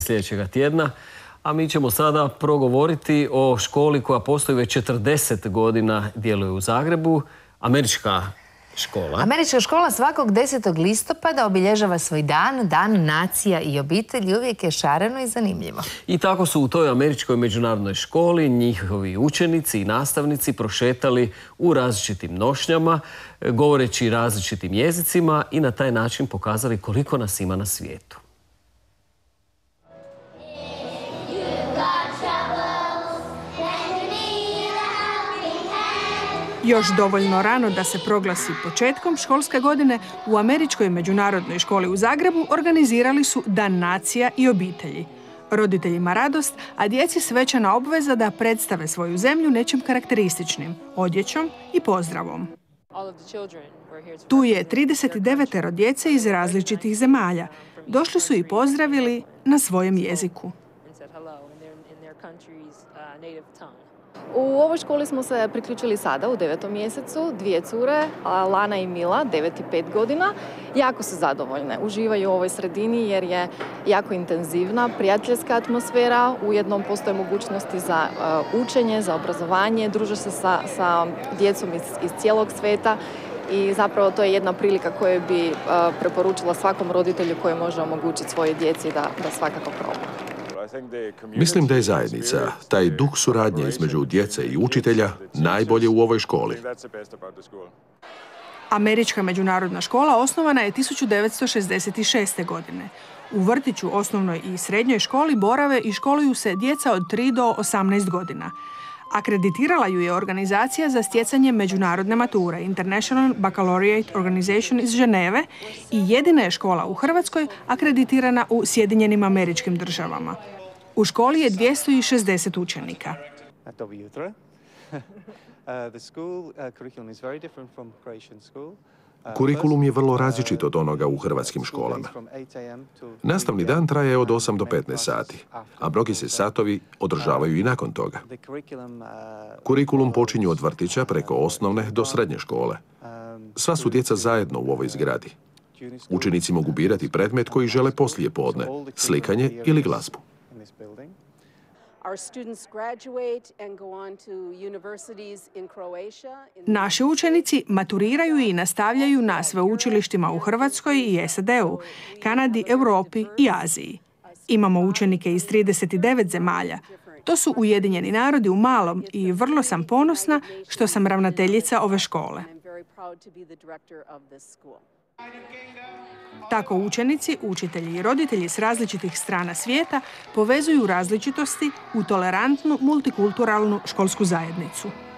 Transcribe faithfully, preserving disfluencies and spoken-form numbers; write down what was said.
sljedećega tjedna. A mi ćemo sada progovoriti o školi koja postoji već četrdeset godina, djeluje u Zagrebu, američka škola. Američka škola svakog desetog listopada obilježava svoj dan, dan nacija i obitelji. Uvijek je šareno i zanimljivo. I tako su u toj američkoj međunarodnoj školi njihovi učenici i nastavnici prošetali u različitim nošnjama, govoreći različitim jezicima i na taj način pokazali koliko nas ima na svijetu. Još dovoljno rano da se proglasi početkom školske godine, u Američkoj međunarodnoj školi u Zagrebu organizirali su Dan nacija i obitelji. Roditeljima radost, a djeci svečana obveza da predstave svoju zemlju nečim karakterističnim, odjećom i pozdravom. Tu je trideset devet djece iz različitih zemalja. Došli su i pozdravili na svojem jeziku. U ovoj školi smo se priključili sada u devetom mjesecu, dvije cure, Lana i Mila, devet i pet godina. Jako su zadovoljne, uživaju u ovoj sredini jer je jako intenzivna, prijateljska atmosfera, ujedno postoje mogućnosti za uh, učenje, za obrazovanje, druže se sa, sa djecom iz, iz cijelog svijeta i zapravo to je jedna prilika koju bi uh, preporučila svakom roditelju koji može omogućiti svojoj djeci da, da svakako proba. Mislim da je zajednica, taj duh suradnje između djece i učitelja, najbolje u ovoj školi. Američka međunarodna škola osnovana je tisuću devetsto šezdeset šeste. godine. U vrtiću, osnovnoj i srednjoj školi borave i školuju se djeca od tri do osamnaest godina. Akreditirala ju je organizacija za stjecanje međunarodne mature, International Baccalaureate Organization iz Ženeve, i jedina je škola u Hrvatskoj akreditirana u Sjedinjenim Američkim Državama. U školi je dvjesto šezdeset učenika. Dobro jutro. The school curriculum is very different from Croatian school. Kurikulum je vrlo različit od onoga u hrvatskim školama. Nastavni dan traje od osam do petnaest sati, a mnogi se satovi održavaju i nakon toga. Kurikulum počinju od vrtića preko osnovne do srednje škole. Sva su djeca zajedno u ovoj zgradi. Učenici mogu birati predmet koji žele poslije podne, slikanje ili glazbu. Naši učenici maturiraju i nastavljaju na sveučilištima u Hrvatskoj i S A D-u, Kanadi, Europi i Aziji. Imamo učenike iz trideset devet zemalja. To su Ujedinjeni narodi u malom i vrlo sam ponosna što sam ravnateljica ove škole. Tako učenici, učitelji i roditelji s različitih strana svijeta povezuju različitosti u tolerantnu, multikulturalnu školsku zajednicu.